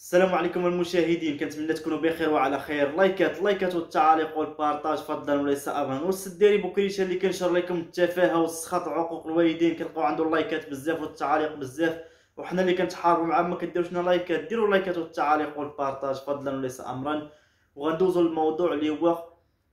السلام عليكم المشاهدين، كنتمنى تكونوا بخير وعلى خير. لايكات والتعاليق والبارطاج فضلا وليس ابا. والسداري بوكريشه اللي كنشر لكم التفاهه والسخط وعقوق الوالدين كنلقاو عنده اللايكات بزاف والتعاليق بزاف، وحنا اللي كنتحاربوا معاه ما كديروش لنا لايكات. ديروا اللايكات والتعاليق والبارطاج فضلا وليس امرا. وغندوزو للموضوع اللي هو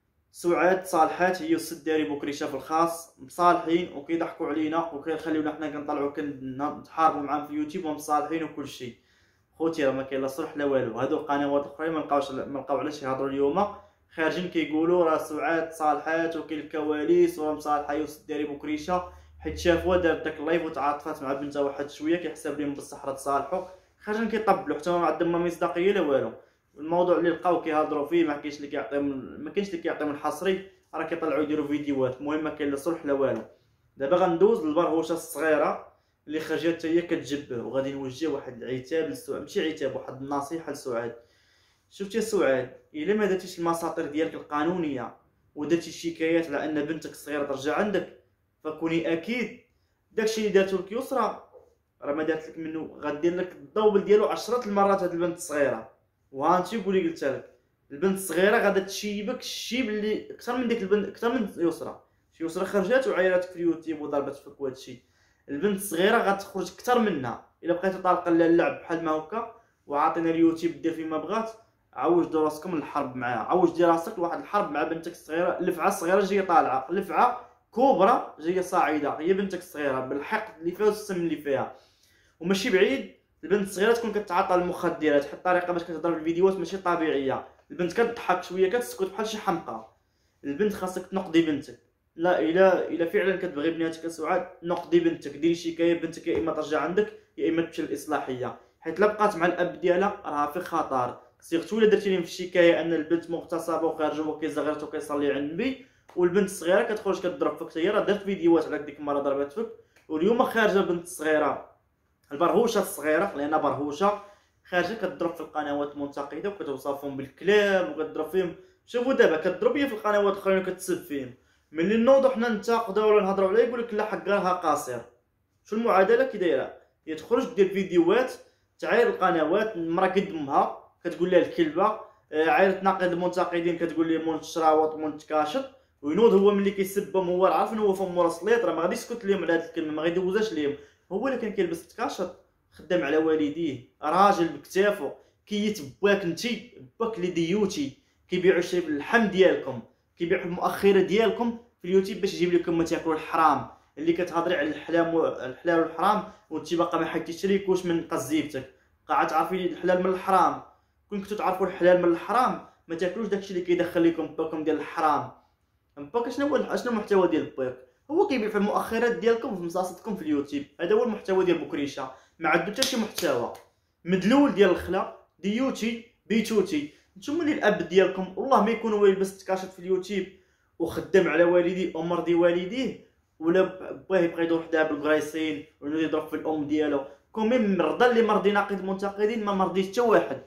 سعاد صالحات هي والسداري بوكريشه في الخاص مصالحين وكيضحكوا علينا وكيخليونا حنا كنطلعوا كنتحاربوا معاهم في اليوتيوب ومصالحين وكل شيء. خوتي راه ما كاين لا صلح لا والو. هادو القنوات الاخرين ما لقاو علاش يهضروا اليوم، خارجين كيقولوا راه سعاد صالحات وكاين الكواليس وراه مصالحه الداري بوكريشه، حيت شافوها دارت داك اللايف وتعاطفات مع بنتها واحد شويه كيحسب لهم بصح راه تصالحوا. خارجين كيطبلوا حتى ما عندهم ما مصداقيه لا والو. الموضوع اللي لقاو كيهضروا فيه ما كاينش اللي كيعطيهم الحصري، راه كيطلعوا يديروا فيديوهات. المهم ما كاين لا صلح لا والو. دابا غندوز للبرهوشه الصغيره اللي خرجت حتى هي كتجبه، وغادي نوجه واحد العتاب لسعاد، ماشي عتاب، واحد النصيحه لسعاد. شفتي يا سعاد، الا ما درتيش المساطر ديالك القانونيه ودرتي شكايات على ان بنتك الصغيره ترجع عندك، فكوني اكيد داكشي اللي دارتو لك يسرى راه ما دارت لك منه، غدير لك الدوبل ديالو 10 المرات. هاد البنت الصغيره وهانتي قولي قلتها لك، البنت الصغيره غادا تشيبك الشيب اللي اكثر من ديك البنت، اكثر من يسرى. يسرى خرجات وعيراتك في اليوتيوب وضربت فيك وهادشي، البنت الصغيره غتخرج اكثر منها. الا بقيتو طالقين لها اللعب بحال ما هكا وعاطينا اليوتيوب دير فيما بغات، عوج راسكم الحرب معاها. عوج دير راسك لواحد الحرب مع بنتك الصغيره. لفعه صغيره جايه طالعه، لفعه كبرى جايه صاعده، هي بنتك الصغيره بالحقد اللي فيها والسم اللي فيها. وماشي بعيد البنت الصغيره تكون كتعاطى المخدرات، حيت الطريقه باش كتهضر في الفيديوهات ماشي طبيعيه. البنت كتضحك شويه كتسكت بحال شي حمقى. البنت خاصك تنقدي بنتك. لا الا فعلا كتبغي بناتك سعاد، نقدي بنتك، ديري شكايه بنتك، يا اما ترجع عندك يا اما تمشي للاصلاحيه، حيت لا بقات مع الاب ديالها راها في خطر. سيرتو الا درتي لهم في الشكايه ان البنت مغتصبه وخارجه وكيزغرت وكيصلي على النبي، والبنت الصغيره كتخرج كتضرب فيك. هي راه درت فيديوهات على ديك المره ضربات فيك، واليوم خارجه البنت الصغيره البرهوشه الصغيره لانها برهوشه خارجه كتضرب في القنوات المنتقده وكتوصفهم بالكلاب وكتضرب فيهم. شوفوا دابا كتضرب هي في القنوات الاخرين وكتسب فيهم، ملي نوضو حنا ننتقدوا ولا نهضروا عليه يقول لك لا حق راها قاصر. شو المعادله كي دايره؟ هي تخرج دير فيديوهات تعاير القنوات، المراه قد امها كتقول لها الكلبه، عاير تناقض المنتقدين كتقول لي مونت شراوط مونت كاشط. وينوض هو ملي كيسبهم هو عارف هو فم راس ليط، راه ما غاديش يسكت لهم على هذه الكلمه، ما غيدوزاش لهم. هو اللي كان كيلبس تكاشط خدام على والديه، راجل بكتافو كيت باك نتي باك اللي ديوتي كيبيعوا الشيء باللحم ديالكم، كيبيعوا المؤخره ديالكم في اليوتيوب باش يجيب لكم ما تاكلوا الحرام. اللي كتهضري على الحلال والحرام وانت باقا ما حيدتيش ريكوش من قزيبتك، قاعد تعرفي الحلال من الحرام. كون كنتو تعرفوا الحلال من الحرام ما تاكلوش داكشي اللي كيدخل لكم باكم ديال الحرام. باك شنو هو المحتوى ديال باك؟ هو كيبيع في المؤخرات ديالكم في مصاصتكم في اليوتيوب. هذا هو المحتوى ديال بوكريشه، ما عندو حتى شي محتوى. مدلول ديال الخلا ديوتي بيتوتي. نتوما اللي الاب ديالكم والله ما يكون هو يلبس تكاشط في اليوتيوب وخدام على والديه او مرضي والديه، ولا باه يبغي يدور حداه بالكريسين ولا يضرب في الام ديالو. كوميم مرضى اللي مرضي ناقد المنتقدين ما مرضيش حتى واحد،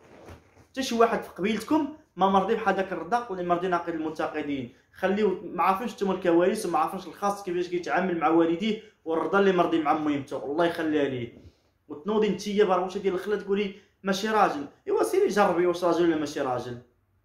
حتى شي واحد في قبيلتكم ما مرضي بحال داك الرضاق اللي مرضي ناقد المنتقدين. خليو ما عارفينش نتوما الكواليس وما عارفينش الخاص كيفاش كيتعامل مع والديه، والرضا اللي مرضي مع ميمته الله يخليها ليه. وتنوضي نتيا برهوشه ديال الخلا تقولي ماشي راجل. ايوا سيري جربي واش راجل ولا ماشي راجل.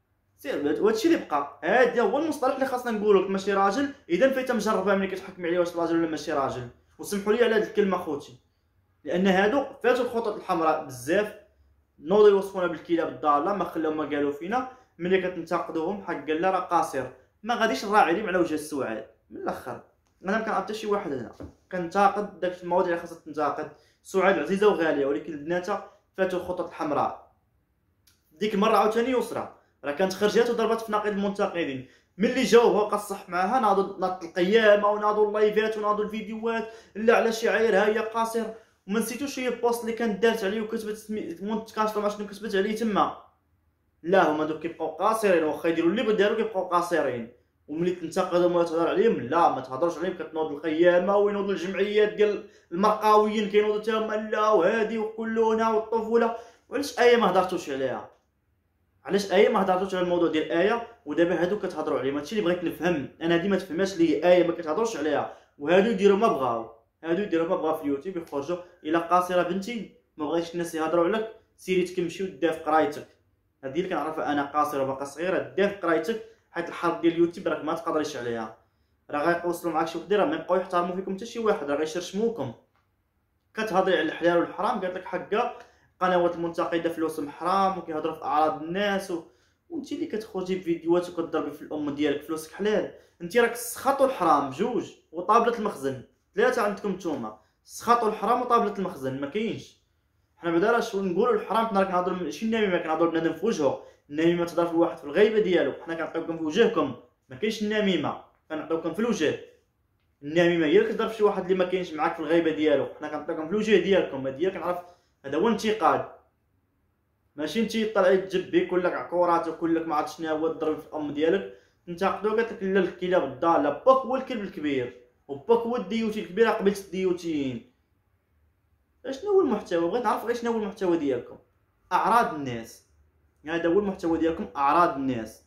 سير وهادشي اللي بقى، هذا هو المصطلح اللي خاصنا نقولوا لك ماشي راجل. اذا فايته مجربه ملي كتحكمي عليه واش راجل ولا ماشي راجل. وسمحوا لي على هذه الكلمه خوتي، لان هادو فاتوا الخطوط الحمراء بزاف. نوضوا يوصفونا بالكلاب الضاله، ما خلاو ما قالوا فينا. ملي كتنتقدوهم حق قال راه قاصر، ما غاديش نراعي عليهم على وجه السعاد. من الاخر انا ما كنعطي شي واحد هنا، كنتاقد داك المواضيع اللي خاصها تنتقد. سعاد عزيزه وغاليه، ولكن البنات فاتوا الخطوط الحمراء. ديك المره عاوتاني يسرى راه كانت خرجات وضربات في ناقد المنتقدين. ملي جاوبها وبقى الصح معاها ناضوا القيامه وناضوا اللايفات وناضوا الفيديوهات لا على شي عايرها هي قاصر. وما نسيتوش هي البوست اللي كانت دارت عليه وكتبت مونت كاشطه ما شنو كتبت عليه تما. لا هما دوك كيبقاو قاصرين، واخا يديروا اللي بغا يديروا كيبقاو قاصرين. وملي تنتقدهم ولا تهضر عليهم لا ما تهضرش عليهم. كتنوض القيامه وينوض الجمعيات ديال المرقاويين كينوضوا حتى هما لا وهادي وكلونا والطفوله. وعلاش ايه ما هضرتوش عليها؟ علاش ايه ما هضرتوش على الموضوع ديال ايه ودابا هادو كتهضروا عليهم؟ هادشي اللي بغيت نفهم انا. هادي ما تفهمهاش لي، ايه ما كتهضروش عليها وهادو يديروا ما بغاو. هادو يديروا ما بغاو في اليوتيوب يخرجوا الا قاصره بنتي ما بغيتش الناس يهضروا عليك سيري تكمشي وديها في قرايتك. هذه اللي كنعرفها انا قاصره باقا صغيره، ديها في قرايتك، حيت الحظ ديال اليوتيوب راك ما تقدريش عليها. راه غيوصلوا معاك شي وحدين راه ما يبقاو يحترموا فيكم حتى شي واحد، راه غيشرشموكم. كتهضري على الحلال والحرام قالت لك حقا قنوات المنتقده فلوسهم حرام وكيهضروا في اعراض الناس وانت اللي كتخرجي بفيديوهات وكتضربي في الام ديالك فلوسك حلال. انت راك السخط والحرام بجوج وطابله المخزن ثلاثه عندكم نتوما، السخط والحرام وطابله المخزن ما كاينش. حنا بعدا راه شنو نقولوا الحرام حنا كنهضروا ماشي النميمه، كنهضروا بنادم في وجهه. النميمه تهضر في الواحد في الغيبه ديالو، حنا كنعطيوكم في وجهكم، ما كاينش النميمه كنعطيوكم في الوجه. النميمه هي اللي كتضرب في شي واحد اللي ما كاينش معاك في الغيبه ديالو، حنا كنعطيوكم في الوجه ديالكم. هادي كنعرف هذا هو الانتقاد، ماشي انت طلعي تجبي كلك عكورات وكلك ما عرفت شنو هو تضرب في الام ديالك. ننتقدو قالت لك لا الكلاب الضاله، باك هو الكلب الكبير وباك هو الديوتي الكبير قبيله الديوتيين. شنو هو المحتوى؟ بغيت نعرف غير شنو هو المحتوى ديالكم. اعراض الناس، هذا هو المحتوى ديالكم، اعراض الناس.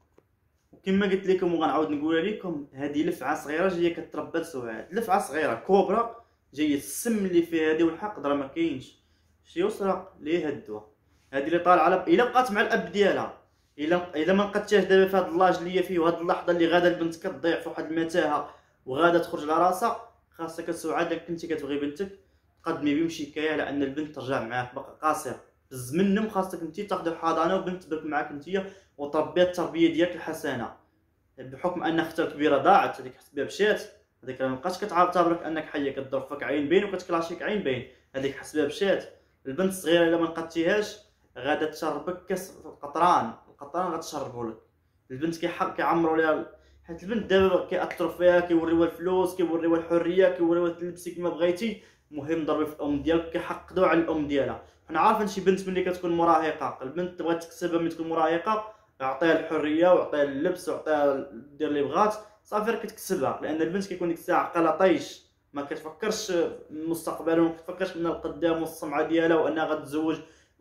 وكما قلت لكم وغنعاود نقولها لكم، هذه لفعه صغيره جايه كتربى لسعاد، لفعه صغيره كوبرا جايه السم اللي فيها هذه والحقد راه ما كاينش. شي يسرق ليه هدوه هذه اللي طالعه على الا بقات مع الاب ديالها، الا ما لقاتهاش دابا في هذا اللاج اللي هي فيه وهاد اللحظه اللي غادا البنت كتضيع في واحد المتاهه وغادا تخرج على راسها، خاصك سعاد كنتي كتبغي بنتك تقدمي بهم شكايه على ان البنت ترجع معاك باقا قاصره. بالزمن خاصك انت تاخذي الحضانه وبنت تبرك معاك انت وتربيها التربيه ديالك الحسنه. بحكم ان اختها الكبيره ضاعت، هذيك حسبها مشات، هذيك راه مابقاتش كتعتبرك انك حيه، كضرب فيك عين بين وكتكلاشيك عين بين، هذيك حسبها مشات. البنت الصغيره الا ما نقدتيهاش غادا تشربك كاس القطران غتشربوا لك. البنت كيعمروا ليها، حيت البنت دابا كيأثروا فيها، كيوريوها الفلوس، كيوريوها الحريه، كيوريوها تلبسي كما بغيتي. المهم ضربي في الام ديالك، كيحقدوا على الام ديالها. حنا عارفين شي بنت ملي كتكون مراهقه، البنت تبغي تكسبها ملي تكون مراهقه، عطيها الحريه وعطيها اللبس وعطيها دير اللي بغات صافي راه كتكسبها. لان البنت كيكون ديك الساعه عقلها طيش، ما كتفكرش مستقبلا وما كتفكرش من القدام والسمعه ديالها وانها غتزوج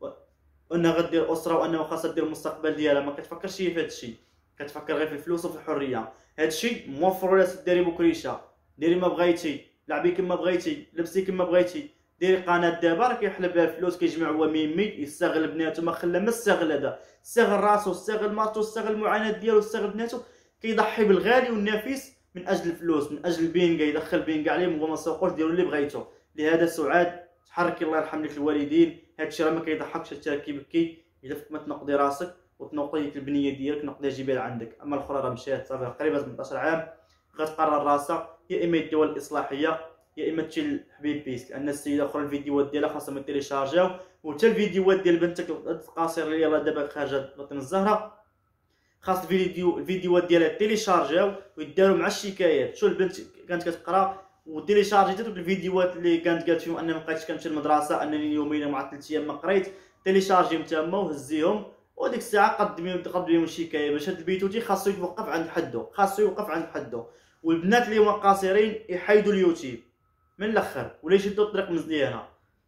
وانها غدير اسره وانها خاصها دير المستقبل ديالها. ما كتفكرش هي في هذا الشيء، كتفكر غير في الفلوس وفي الحريه. هذا الشيء موفر لها. ديري بكريشه، ديري ما بغيتي، لعبي كما بغيتي، لبسي كما بغيتي، ديري قناه دابا راه كيحلب بها الفلوس، كيجمع هو ميمي يستغل بناتو. ما خلى ما استغل هذا، استغل راسو، استغل مرتو، استغل المعاناه ديالو، استغل بناتو. كيضحي بالغالي والنفيس من اجل الفلوس، من اجل البينكا، يدخل بينكا عليهم وما سوقوش، ديروا اللي بغيتو. لهذا سعاد تحركي الله يرحم لك الوالدين، هادشي راه ما كيضحكش، هادشي راه كيبكي. الا فيك ما تنقضي راسك وتنوقي ديك البنيه ديالك، نقضيها جيبها لعندك. اما الاخرى راه مشات صافي قريبه 18 عام، غتقرر راسها يا اما يديوها الاصلاحيه يا اما تمشي لحبيب بيس. لان السيده اخرى الفيديوهات ديالها خاصهم يتيليشارجاو، وحتى الفيديوهات ديال بنتك القصيره اللي يلاه دابا خارجه بطن الزهره خاص الفيديوهات ديالها تيليشارجاو ويداروا مع الشكايات. شو البنت كانت كتقرا وتيليشارجيت دوك الفيديوهات اللي كانت قالت فيهم انا ما بقيتش كنمشي للمدرسه، انني يومين مع 3 ايام ما قريت، تيليشارجيهم تما وهزيهم. وديك الساعه قدمي بهم الشكايه باش هاد البيتوتي خاصو يوقف عند حدو، خاصو يوقف عند حدو. والبنات اللي هما قاصرين يحيدوا اليوتيوب من الاخر ولا يشدوا الطريق مزيانه.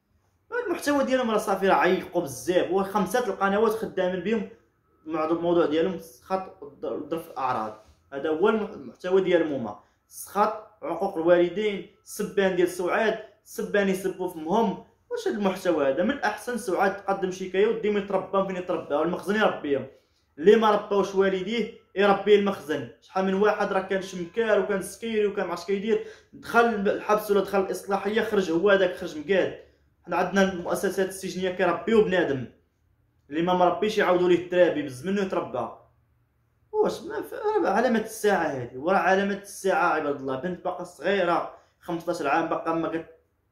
المحتوى ديالهم راه صافي راه عيقوا بزاف، وخمسات القنوات خدامين بهم الموضوع ديالهم السخط ضرب الاعراض. هذا هو المحتوى ديالهم هما السخط، عقوق الوالدين، السبان ديال سعاد، السبان يسبوا فمهم. واش هذا المحتوى هذا؟ من الاحسن سعاد تقدم شكايه وديما يتربى فين يتربى، والمخزن يربيهم. اللي ما رباوش والديه يربيه المخزن. شحال من واحد راه كان شمكار وكان سكيري وكان معرفتش كيدير، دخل الحبس ولا دخل الاصلاحيه، خرج هو هذاك خرج مقاد. حنا عندنا المؤسسات السجنيه كيربيو بنادم، اللي ما مربيش يعاودوا ليه الترابي بالزمن يتربى. واش ما علامه الساعه هذه؟ وراه علامه الساعه عباد الله. بنت باقا صغيره 15 عام باقا ما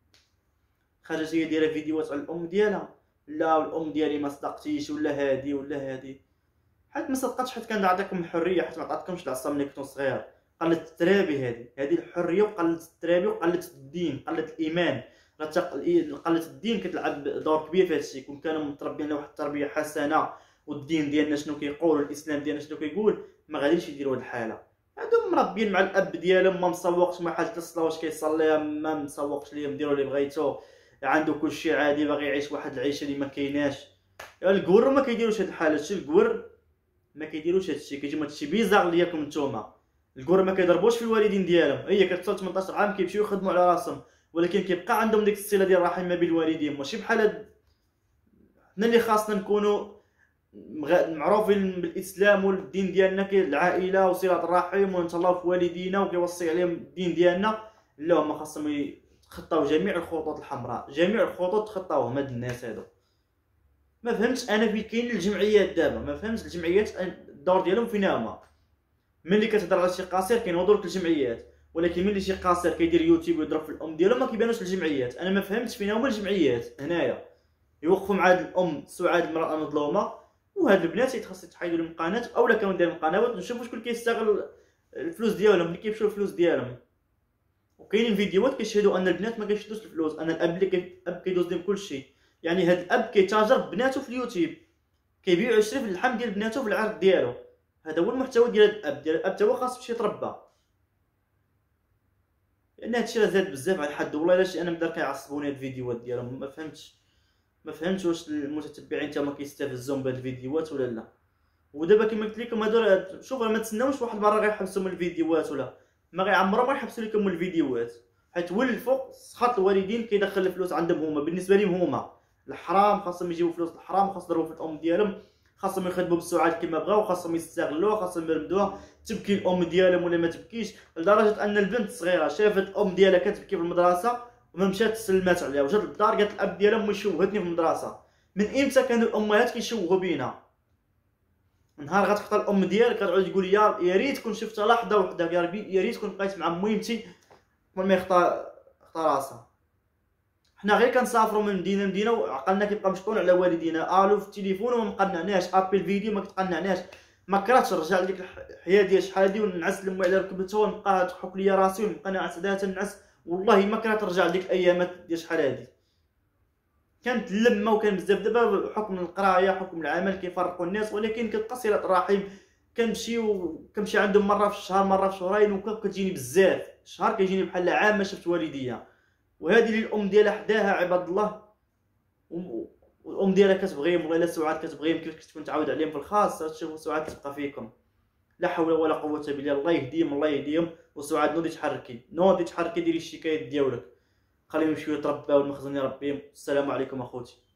خرجت هي دايره فيديوهات على الام ديالها، لا الام ديالي ما صدقتيش ولا هادي ولا هادي. حيت ما صدقتش، حيت كان عطاكم الحريه، حيت ما عطاتكمش العصا ملي كنتو صغير. قلت الترابي هذه الحريه، وقلت الترابي، وقلت الدين، قلت الايمان. قلت الدين كتلعب دور كبير في هذا الشيء. كون كانوا متربيين واحد التربيه حسنه والدين ديالنا شنو كيقول والاسلام ديالنا شنو كيقول، ما غاديش يديروا هذه الحاله. هادو مربيين مع الاب ديالهم، ما مسوقش ما حاجه الصلاه واش كيصليها، ما مسوقش ليهم، ديروا اللي بغيتو، عنده كلشي عادي، باغي يعيش واحد العيشه اللي ما كايناش. الكور ما كيديروش هاد الحاله، شي الكور ما كيديروش هادشي، كيجيو هادشي بيزار ليكم نتوما. الكور ما كيضربوش في الوالدين ديالهم، هي كتوصل 18 عام كيمشيو يخدموا على راسهم، ولكن كيبقى عندهم ديك الصله ديال الرحم ما بين الوالدين. ماشي بحال حنا اللي خاصنا نكونوا معروفين بالاسلام والدين ديالنا، العائله وصله الرحم ونتهلاو في والدينا وكيوصي عليهم الدين ديالنا. لا، هما خاصهم يتخطاو جميع الخطوط الحمراء، جميع الخطوط تخطاوهم هاد الناس هادو. ما فهمتش انا فين كاين الجمعيات دابا، ما فهمتش الجمعيات الدور ديالهم فين هما. ملي كتهضر على شي قاصر كينوضوا لك الجمعيات، ولكن ملي شي قاصر كيدير يوتيوب ويضرب في الام ديالو ما كيبانوش الجمعيات. انا ما فهمتش فين هما الجمعيات هنايا. يوقفوا مع هاد الام سعاد المراه المظلومه، وهاد البنات يتخص يتحيدوا لهم القناه، اولا كانوا دايرين القنوات نشوفوا شكون كيستغل الفلوس ديالهم ملي كيمشيو الفلوس ديالهم. وكاينين فيديوهات كيشهدوا ان البنات ما كيشدوش الفلوس، ان الاب اللي الاب كيدوز لهم كلشي. يعني هاد الاب كيتاجر ببناته في اليوتيوب، كيبيع ويشري في اللحم ديال بناته في العرض ديالو. هذا هو المحتوى ديال الاب. حتى هو خاص يمشي يتربى، لان هادشي راه زاد بزاف على الحد. والله الا شي انا مدار كيعصبوني هاد الفيديوهات ديالهم. ما فهمتش واش المتتبعين تما كيستفزوا بهاد الفيديوهات ولا لا. ودابا كما قلت لكم هادو شوف ما تسناوش واحد المره غيحبسوا من الفيديوهات، ولا ما غيعمرهم ما يحبسوا لكم من الفيديوهات، حيت هو الفوق سخط الوالدين كيدخل الفلوس عندهم هما. بالنسبه لهم هما الحرام، خاصهم يجيبوا فلوس الحرام، خاص يضربوا في الام ديالهم، خاصهم يخدموا بالسعاد كما بغاو، خاصهم يستغلوها، خاصهم يرمدوها. تبكي الام ديالهم ولا ما تبكيش، لدرجه ان البنت الصغيره شافت الام ديالها كتبكي في المدرسه وما مشات سلمات عليها، وجات للدار قالت الاب ديالها امي شوهتني في المدرسه. من امتى كانوا الامهات كيشوهوا بينا؟ نهار غتخطى الام ديالك كتعود تقول يا ريت كون شفتها لحظه وحده، يا ربي يا ريت كون بقيت مع ميمتي قبل ما يخطى راسها. حنا غير كنسافروا من مدينه لمدينه وعقلنا كيبقى مشطون على والدينا، الو في التليفون وما مقنعناش، ابي الفيديو ما كتقنعناش. ما كرهتش نرجع لديك الحياه ديال شحال هادي ونعس لمي على ركبتها ونبقى تحك ليا راسي ونبقى نعس داها تنعس. والله ما كرهت نرجع لديك الايامات ديال شحال هادي. كانت اللمه وكان بزاف. دابا حكم القرايه حكم العمل كيفرقوا الناس، ولكن كتبقى صله الرحم. كنمشي عندهم مره في الشهر مره في شهرين، وكتجيني بزاف. الشهر كيجيني بحال عام ما شفت والديا. وهذه اللي الام ديالها حداها عباد الله، والام ديالها كتبغيهم. والله الا سعاد كتبغيهم كيفاش كتكون تعاود عليهم في الخاص. تشوفوا سعاد تبقى فيكم. لا حول ولا قوه بالله. الله يهديهم الله يهديهم. وسعاد نوضي تحركي ديري الشكايات ديالك، خليهم يمشيو يترباو المخزن يربيهم. السلام عليكم اخوتي.